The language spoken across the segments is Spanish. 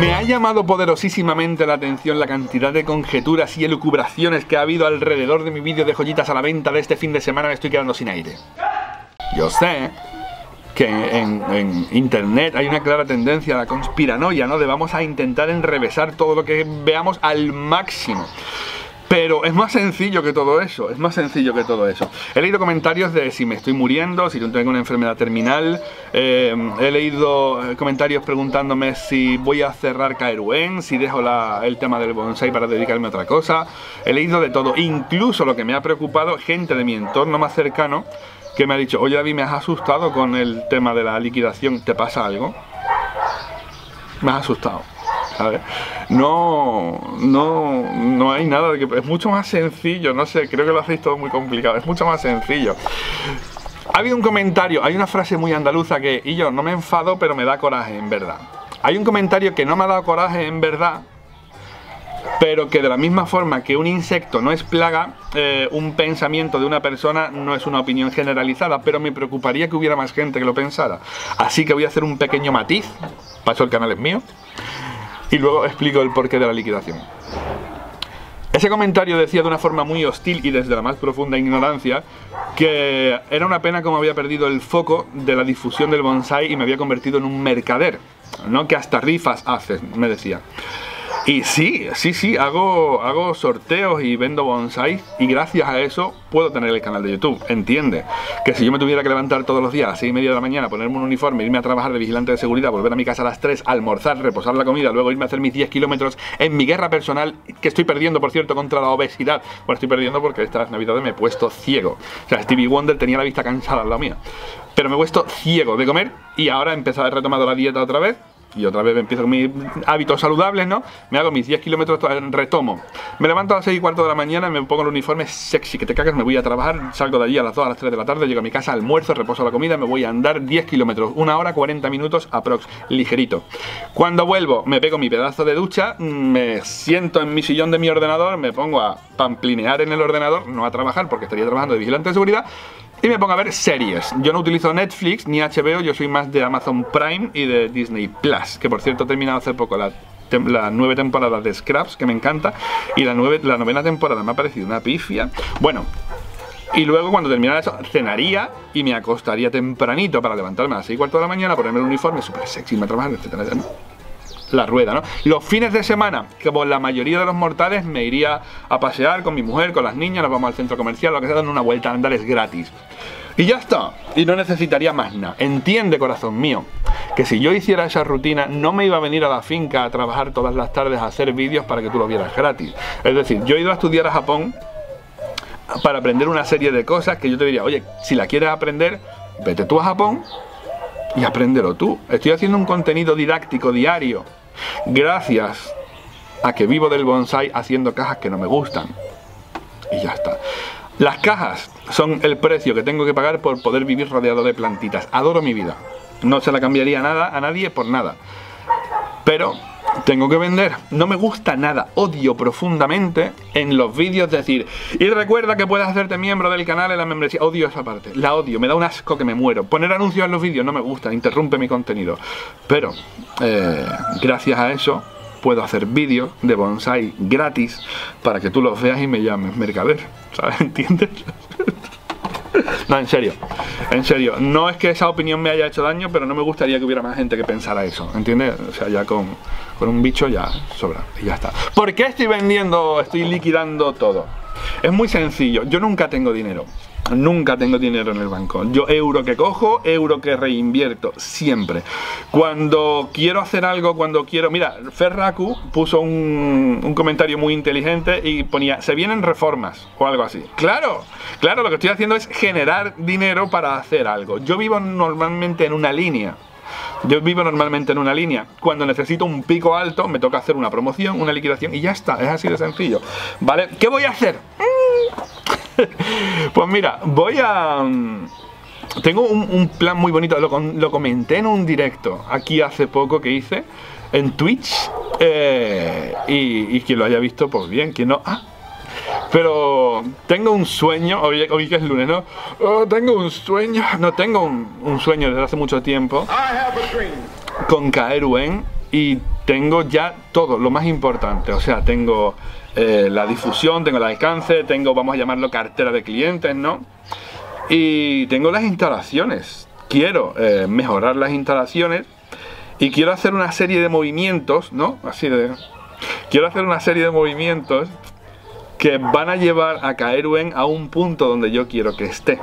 Me ha llamado poderosísimamente la atención la cantidad de conjeturas y elucubraciones que ha habido alrededor de mi vídeo de joyitas a la venta de este fin de semana. Me estoy quedando sin aire. Yo sé que en internet hay una clara tendencia a la conspiranoia, ¿no? De vamos a intentar enrevesar todo lo que veamos al máximo. Pero es más sencillo que todo eso, es más sencillo que todo eso. He leído comentarios de si me estoy muriendo, si tengo una enfermedad terminal. He leído comentarios preguntándome si voy a cerrar Kaeruen, si dejo el tema del bonsai para dedicarme a otra cosa. He leído de todo, incluso lo que me ha preocupado, gente de mi entorno más cercano que me ha dicho: oye David, me has asustado con el tema de la liquidación, ¿te pasa algo? Me has asustado. A ver, no hay nada de que... Es mucho más sencillo, no sé, creo que lo hacéis todo muy complicado. Es mucho más sencillo. Ha habido un comentario, hay una frase muy andaluza que... Y yo no me enfado, pero me da coraje, en verdad. Hay un comentario que no me ha dado coraje, en verdad, pero que de la misma forma que un insecto no es plaga, un pensamiento de una persona no es una opinión generalizada, pero me preocuparía que hubiera más gente que lo pensara. Así que voy a hacer un pequeño matiz, para eso el canal es mío, y luego explico el porqué de la liquidación. Ese comentario decía de una forma muy hostil y desde la más profunda ignorancia que era una pena como había perdido el foco de la difusión del bonsai y me había convertido en un mercader, ¿no? Que hasta rifas haces, me decía. Y sí, hago sorteos y vendo bonsai y gracias a eso puedo tener el canal de YouTube. Entiende que si yo me tuviera que levantar todos los días a las 6:30 de la mañana, ponerme un uniforme, irme a trabajar de vigilante de seguridad, volver a mi casa a las 3, almorzar, reposar la comida, luego irme a hacer mis 10 kilómetros en mi guerra personal, que estoy perdiendo, por cierto, contra la obesidad. Bueno, estoy perdiendo porque estas navidades me he puesto ciego. O sea, Stevie Wonder tenía la vista cansada al lado mía. Pero me he puesto ciego de comer y ahora he retomado la dieta otra vez. Y otra vez empiezo con mis hábitos saludables, ¿no? Me hago mis 10 kilómetros, retomo. Me levanto a las 6:15 de la mañana, me pongo el uniforme sexy, que te cagas, me voy a trabajar, salgo de allí a las 2, a las 3 de la tarde, llego a mi casa, almuerzo, reposo la comida, me voy a andar 10 kilómetros, 1 hora 40 minutos aprox, ligerito. Cuando vuelvo, me pego mi pedazo de ducha, me siento en mi sillón de mi ordenador, me pongo a pamplinear en el ordenador, no a trabajar porque estaría trabajando de vigilante de seguridad, y me pongo a ver series. Yo no utilizo Netflix ni HBO, yo soy más de Amazon Prime y de Disney Plus, que por cierto he terminado hace poco la 9 temporada de Scraps, que me encanta, y la 9ª temporada me ha parecido una pifia. Bueno, y luego cuando terminara eso, cenaría y me acostaría tempranito para levantarme a las 6:15 de la mañana, ponerme el uniforme súper sexy, me trabajar, etcétera, ¿no? La rueda, ¿no? Los fines de semana, como la mayoría de los mortales, me iría a pasear con mi mujer, con las niñas, nos vamos al centro comercial, lo que sea, dando una vuelta a andar es gratis. Y ya está, y no necesitaría más nada. Entiende, corazón mío, que si yo hiciera esa rutina, no me iba a venir a la finca a trabajar todas las tardes a hacer vídeos para que tú lo vieras gratis. Es decir, yo he ido a estudiar a Japón para aprender una serie de cosas que yo te diría: oye, si la quieres aprender, vete tú a Japón y apréndelo tú. Estoy haciendo un contenido didáctico diario, gracias a que vivo del bonsai haciendo cajas que no me gustan. Y ya está. Las cajas son el precio que tengo que pagar por poder vivir rodeado de plantitas. Adoro mi vida. No se la cambiaría a nadie por nada. Pero tengo que vender. No me gusta nada. Odio profundamente en los vídeos decir: y recuerda que puedes hacerte miembro del canal en la membresía. Odio esa parte. La odio. Me da un asco que me muero. Poner anuncios en los vídeos no me gusta. Interrumpe mi contenido. Pero gracias a eso puedo hacer vídeos de bonsai gratis para que tú los veas y me llames mercader, ¿sabes? ¿Entiendes? No, en serio, no es que esa opinión me haya hecho daño, pero no me gustaría que hubiera más gente que pensara eso, ¿entiendes? O sea, ya con un bicho ya sobra y ya está. ¿Por qué estoy liquidando todo? Es muy sencillo, yo nunca tengo dinero. Nunca tengo dinero en el banco. Yo euro que cojo, euro que reinvierto, siempre. Cuando quiero hacer algo, Mira, Ferraku puso un comentario muy inteligente y ponía: se vienen reformas o algo así. Claro, lo que estoy haciendo es generar dinero para hacer algo. Yo vivo normalmente en una línea. Cuando necesito un pico alto, me toca hacer una promoción, una liquidación y ya está. Es así de sencillo, ¿vale? ¿Qué voy a hacer? Pues mira, tengo un plan muy bonito, lo comenté en un directo aquí hace poco que hice en Twitch, y quien lo haya visto, pues bien, quien no... Pero tengo un sueño, hoy que es lunes, ¿no? Tengo un sueño desde hace mucho tiempo con Kaeruen, y tengo ya todo, lo más importante. O sea, tengo la difusión, tengo el alcance, tengo, vamos a llamarlo, cartera de clientes, ¿no? Y tengo las instalaciones. Quiero mejorar las instalaciones y quiero hacer una serie de movimientos, ¿no? Quiero hacer una serie de movimientos que van a llevar a Caeruen a un punto donde yo quiero que esté.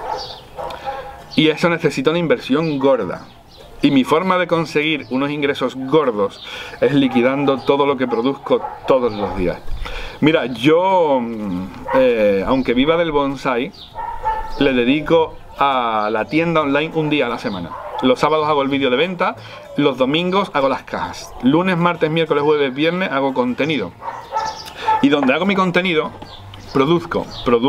Y eso necesita una inversión gorda. Y mi forma de conseguir unos ingresos gordos es liquidando todo lo que produzco todos los días. Mira, yo, aunque viva del bonsai, le dedico a la tienda online un día a la semana. Los sábados hago el vídeo de venta, los domingos hago las cajas. Lunes, martes, miércoles, jueves, viernes hago contenido. Y donde hago mi contenido, produzco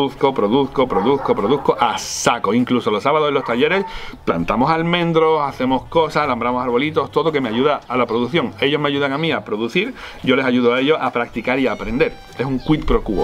a saco. Incluso los sábados en los talleres plantamos almendros, hacemos cosas, alambramos arbolitos, todo que me ayuda a la producción. Ellos me ayudan a mí a producir, yo les ayudo a ellos a practicar y a aprender. Es un quid pro quo.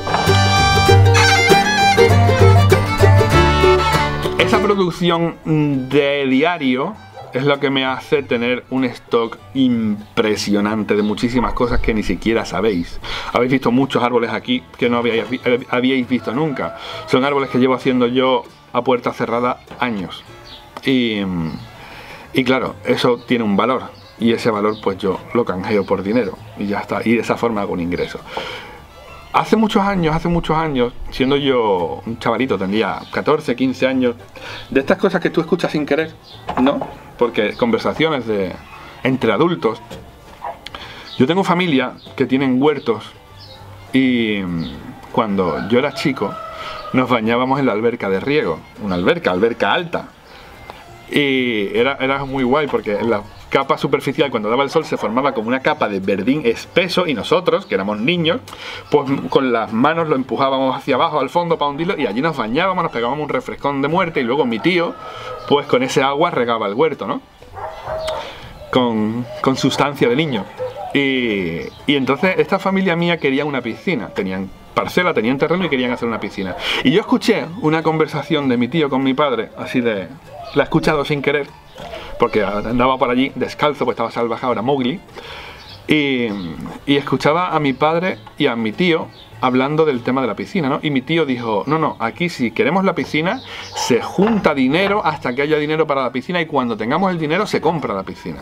Esa producción de diario es lo que me hace tener un stock impresionante de muchísimas cosas que ni siquiera sabéis. Habéis visto muchos árboles aquí que no habíais visto nunca. Son árboles que llevo haciendo yo a puerta cerrada años. Y claro, eso tiene un valor. Y ese valor pues yo lo canjeo por dinero. Y ya está. Y de esa forma hago un ingreso. Hace muchos años, siendo yo un chavalito, tendría 14, 15 años, de estas cosas que tú escuchas sin querer, ¿no? Porque conversaciones entre adultos. Yo tengo familia que tienen huertos y cuando yo era chico nos bañábamos en la alberca de riego, una alberca alta. Y era muy guay porque en la capa superficial, cuando daba el sol, se formaba como una capa de verdín espeso y nosotros, que éramos niños, pues con las manos lo empujábamos hacia abajo al fondo para hundirlo y allí nos bañábamos, nos pegábamos un refrescón de muerte y luego mi tío, pues con ese agua regaba el huerto, ¿no? Con sustancia de niño. Y entonces esta familia mía quería una piscina, tenían parcela, tenían terreno y querían hacer una piscina. Y yo escuché una conversación de mi tío con mi padre, así de... la he escuchado sin querer, porque andaba por allí descalzo, pues estaba salvajado, era Mowgli, y escuchaba a mi padre y a mi tío hablando del tema de la piscina, ¿no? Y mi tío dijo, no, aquí si queremos la piscina, se junta dinero hasta que haya dinero para la piscina y cuando tengamos el dinero se compra la piscina.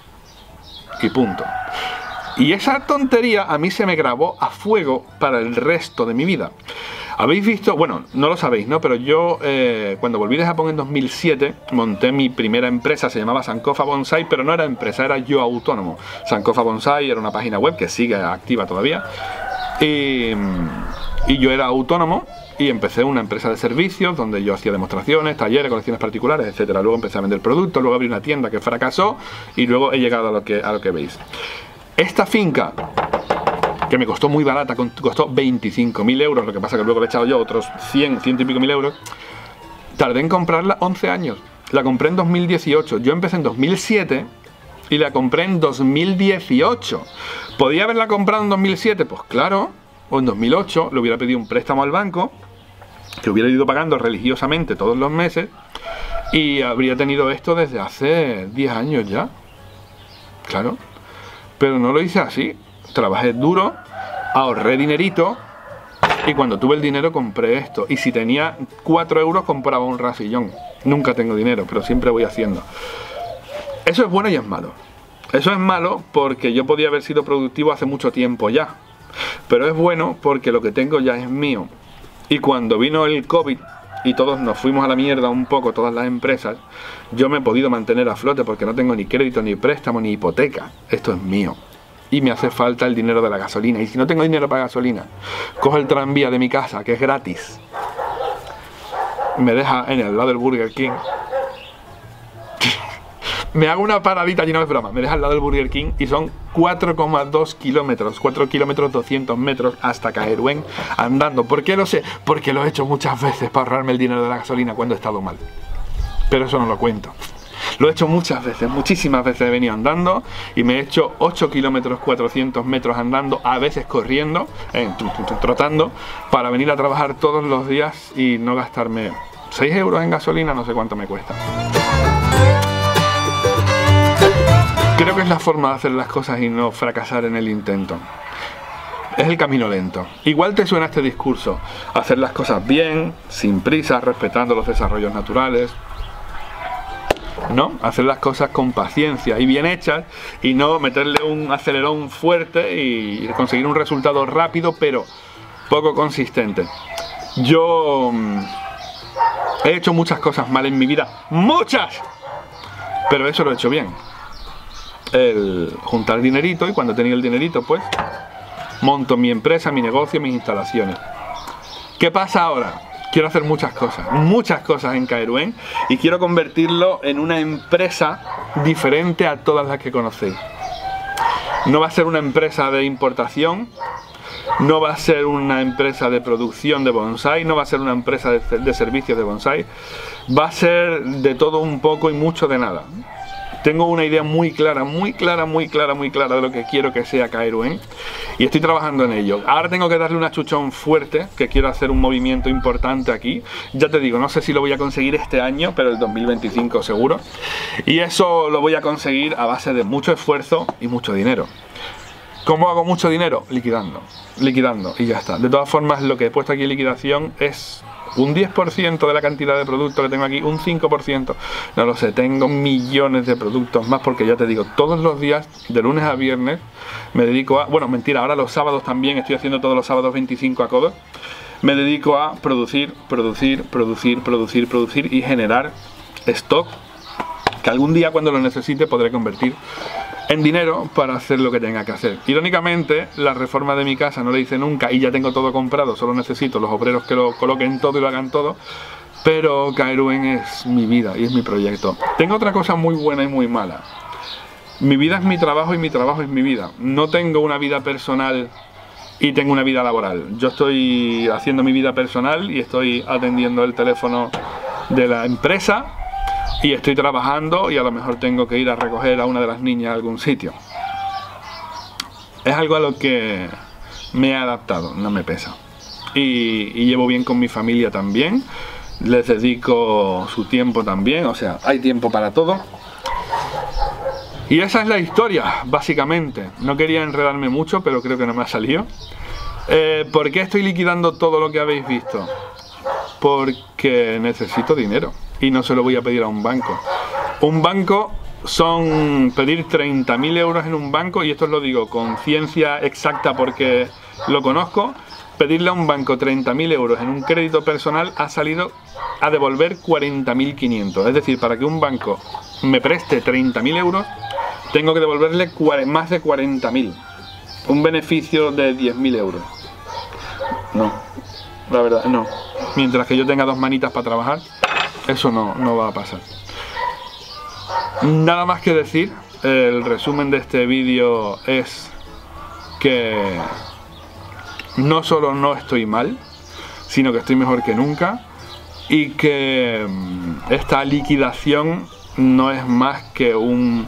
Y punto. Y esa tontería a mí se me grabó a fuego para el resto de mi vida. Habéis visto, bueno, no lo sabéis, ¿no? Pero yo cuando volví de Japón en 2007 monté mi primera empresa, se llamaba Sankofa Bonsai, pero no era empresa, era yo autónomo. Sankofa Bonsai era una página web que sigue activa todavía y yo era autónomo y empecé una empresa de servicios donde yo hacía demostraciones, talleres, colecciones particulares, etcétera. Luego empecé a vender productos, luego abrí una tienda que fracasó y luego he llegado a lo que veis. Esta finca, que me costó muy barata, costó 25.000 euros, lo que pasa que luego le he echado yo otros 100 y pico mil euros, tardé en comprarla 11 años. La compré en 2018, yo empecé en 2007 y la compré en 2018. ¿Podía haberla comprado en 2007? Pues claro, o en 2008, le hubiera pedido un préstamo al banco, que hubiera ido pagando religiosamente todos los meses, y habría tenido esto desde hace 10 años ya. Claro, pero no lo hice así. Trabajé duro, ahorré dinerito y cuando tuve el dinero compré esto. Y si tenía 4 euros compraba un racillón. Nunca tengo dinero, pero siempre voy haciendo. Eso es bueno y es malo. Eso es malo porque yo podía haber sido productivo hace mucho tiempo ya. Pero es bueno porque lo que tengo ya es mío. Y cuando vino el COVID y todos nos fuimos a la mierda un poco, todas las empresas, yo me he podido mantener a flote porque no tengo ni crédito, ni préstamo, ni hipoteca. Esto es mío. Y me hace falta el dinero de la gasolina. Y si no tengo dinero para gasolina, cojo el tranvía de mi casa, que es gratis. Me deja en el lado del Burger King. Me hago una paradita, allí no es broma. Me deja al lado del Burger King y son 4,2 kilómetros. 4 kilómetros 200 metros hasta Caeruen andando. ¿Por qué lo sé? Porque lo he hecho muchas veces para ahorrarme el dinero de la gasolina cuando he estado mal. Pero eso no lo cuento. Lo he hecho muchas veces, muchísimas veces he venido andando y me he hecho 8 kilómetros 400 metros andando, a veces corriendo, trotando, para venir a trabajar todos los días y no gastarme 6 euros en gasolina, no sé cuánto me cuesta. Creo que es la forma de hacer las cosas y no fracasar en el intento. Es el camino lento. Igual te suena este discurso: hacer las cosas bien, sin prisa, respetando los desarrollos naturales. No, hacer las cosas con paciencia y bien hechas, y no meterle un acelerón fuerte y conseguir un resultado rápido pero poco consistente. Yo he hecho muchas cosas mal en mi vida, ¡muchas! Pero eso lo he hecho bien. El juntar dinerito, y cuando tenía el dinerito pues monto mi empresa, mi negocio, mis instalaciones. ¿Qué pasa ahora? Quiero hacer muchas cosas en Caeruen, y quiero convertirlo en una empresa diferente a todas las que conocéis. No va a ser una empresa de importación, no va a ser una empresa de producción de bonsai, no va a ser una empresa de servicios de bonsai, va a ser de todo un poco y mucho de nada. Tengo una idea muy clara de lo que quiero que sea Caeruen, y estoy trabajando en ello. Ahora tengo que darle un achuchón fuerte, que quiero hacer un movimiento importante aquí. Ya te digo, no sé si lo voy a conseguir este año, pero el 2025 seguro. Y eso lo voy a conseguir a base de mucho esfuerzo y mucho dinero. ¿Cómo hago mucho dinero? Liquidando y ya está. De todas formas, lo que he puesto aquí en liquidación es un 10% de la cantidad de productos que tengo aquí, un 5%, no lo sé, tengo millones de productos más, porque ya te digo, todos los días, de lunes a viernes, me dedico a, bueno, mentira, ahora los sábados también, estoy haciendo todos los sábados 25 a codo, me dedico a producir y generar stock, que algún día cuando lo necesite podré convertir en dinero para hacer lo que tenga que hacer. Irónicamente, la reforma de mi casa no la hice nunca y ya tengo todo comprado, solo necesito los obreros que lo coloquen todo y lo hagan todo, pero Caeruen es mi vida y es mi proyecto. Tengo otra cosa muy buena y muy mala. Mi vida es mi trabajo y mi trabajo es mi vida. No tengo una vida personal y tengo una vida laboral. Yo estoy haciendo mi vida personal y estoy atendiendo el teléfono de la empresa, y estoy trabajando, y a lo mejor tengo que ir a recoger a una de las niñas a algún sitio. Es algo a lo que me he adaptado, no me pesa. Y llevo bien con mi familia también. Les dedico su tiempo también, o sea, hay tiempo para todo. Y esa es la historia, básicamente. No quería enredarme mucho, pero creo que no me ha salido. ¿Por qué estoy liquidando todo lo que habéis visto? Porque necesito dinero. Y no se lo voy a pedir a un banco. Un banco son pedir 30.000 euros en un banco, y esto os lo digo con ciencia exacta porque lo conozco. Pedirle a un banco 30.000 euros en un crédito personal ha salido a devolver 40.500. Es decir, para que un banco me preste 30.000 euros, tengo que devolverle más de 40.000. Un beneficio de 10.000 euros. No, la verdad, no. Mientras que yo tenga dos manitas para trabajar, eso no va a pasar. Nada más que decir. El resumen de este vídeo es que no solo no estoy mal, sino que estoy mejor que nunca, y que esta liquidación no es más que un...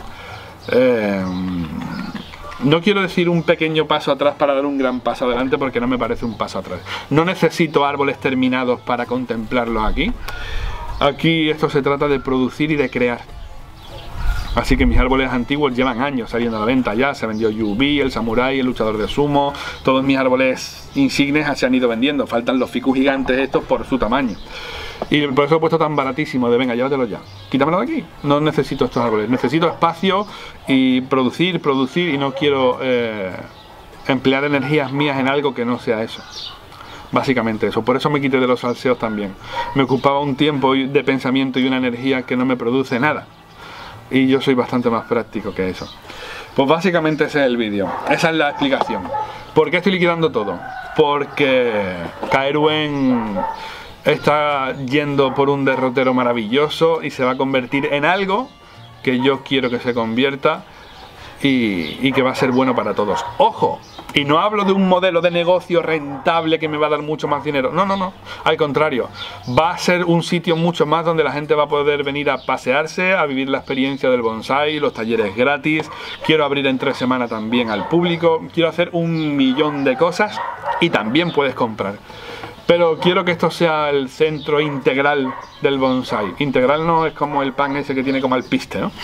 no quiero decir un pequeño paso atrás para dar un gran paso adelante, porque no me parece un paso atrás. No necesito árboles terminados para contemplarlos aquí. Aquí esto se trata de producir y de crear. Así que mis árboles antiguos llevan años saliendo a la venta ya. Se vendió Yubi, el Samurai, el luchador de sumo. Todos mis árboles insignes se han ido vendiendo. Faltan los ficus gigantes estos por su tamaño. Y por eso lo he puesto tan baratísimo de venga, llévatelo ya. Quítamelo de aquí. No necesito estos árboles. Necesito espacio y producir, y no quiero emplear energías mías en algo que no sea eso. Básicamente eso. Por eso me quité de los salseos también. Me ocupaba un tiempo de pensamiento y una energía que no me produce nada. Y yo soy bastante más práctico que eso. Pues básicamente ese es el vídeo. Esa es la explicación. ¿Por qué estoy liquidando todo? Porque Caeruen está yendo por un derrotero maravilloso y se va a convertir en algo que yo quiero que se convierta, y que va a ser bueno para todos. ¡Ojo! Y no hablo de un modelo de negocio rentable que me va a dar mucho más dinero. No, no, no. Al contrario. Va a ser un sitio mucho más donde la gente va a poder venir a pasearse, a vivir la experiencia del bonsai, los talleres gratis. Quiero abrir en 3 semanas también al público. Quiero hacer 1.000.000 de cosas, y también puedes comprar. Pero quiero que esto sea el centro integral del bonsai. Integral no es como el pan ese que tiene como alpiste, ¿no?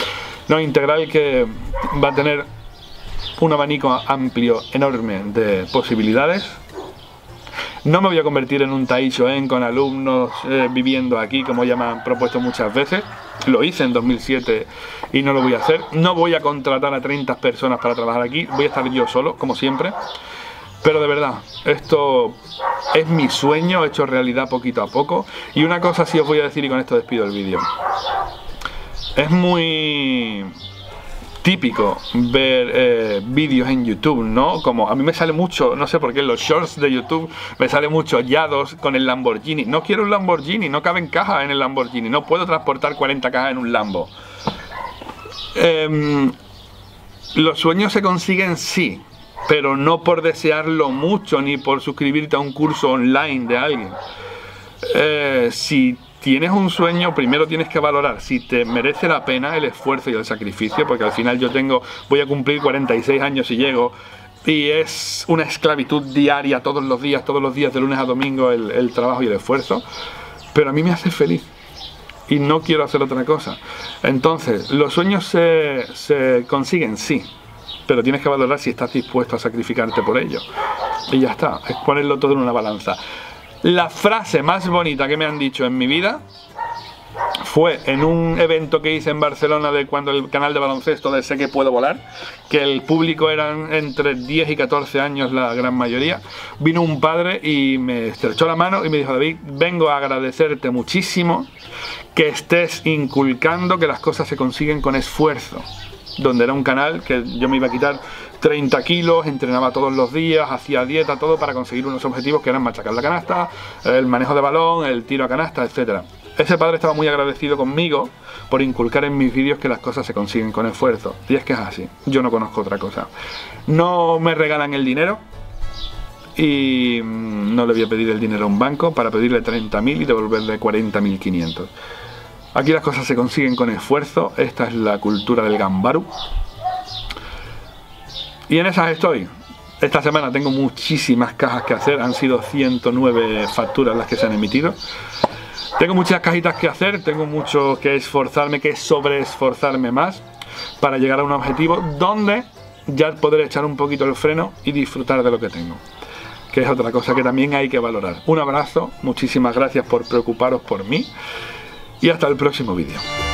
No, integral que va a tener un abanico amplio, enorme de posibilidades. No me voy a convertir en un Taishoen con alumnos viviendo aquí, como ya me han propuesto muchas veces. Lo hice en 2007 y no lo voy a hacer. No voy a contratar a 30 personas para trabajar aquí. Voy a estar yo solo, como siempre. Pero de verdad, esto es mi sueño hecho realidad poquito a poco. Y una cosa sí os voy a decir, y con esto despido el vídeo. Es muy típico ver vídeos en YouTube, ¿no? Como a mí me sale mucho, no sé por qué, en los shorts de YouTube me sale mucho Yados con el Lamborghini. No quiero un Lamborghini, no caben cajas en el Lamborghini, no puedo transportar 40 cajas en un Lambo. Los sueños se consiguen, sí, pero no por desearlo mucho ni por suscribirte a un curso online de alguien. Si tienes un sueño, primero tienes que valorar si te merece la pena el esfuerzo y el sacrificio, porque al final voy a cumplir 46 años si llego, y es una esclavitud diaria, todos los días, de lunes a domingo, el trabajo y el esfuerzo, pero a mí me hace feliz y no quiero hacer otra cosa. Entonces, los sueños se consiguen, sí, pero tienes que valorar si estás dispuesto a sacrificarte por ello, y ya está, es ponerlo todo en una balanza. La frase más bonita que me han dicho en mi vida fue en un evento que hice en Barcelona de cuando el canal de baloncesto de Sé que puedo volar, que el público eran entre 10 y 14 años la gran mayoría. Vino un padre y me estrechó la mano y me dijo: David, vengo a agradecerte muchísimo que estés inculcando que las cosas se consiguen con esfuerzo. Donde era un canal que yo me iba a quitar 30 kilos, entrenaba todos los días, hacía dieta, todo para conseguir unos objetivos que eran machacar la canasta, el manejo de balón, el tiro a canasta, etc. Ese padre estaba muy agradecido conmigo por inculcar en mis vídeos que las cosas se consiguen con esfuerzo. Y es que es así, yo no conozco otra cosa. No me regalan el dinero y no le voy a pedir el dinero a un banco para pedirle 30.000 y devolverle 40.500. Aquí las cosas se consiguen con esfuerzo. Esta es la cultura del Ganbaru. Y en esas estoy. Esta semana tengo muchísimas cajas que hacer. Han sido 109 facturas las que se han emitido. Tengo muchas cajitas que hacer. Tengo mucho que esforzarme, que sobreesforzarme más para llegar a un objetivo donde ya poder echar un poquito el freno y disfrutar de lo que tengo, que es otra cosa que también hay que valorar. Un abrazo, muchísimas gracias por preocuparos por mí. Y hasta el próximo vídeo.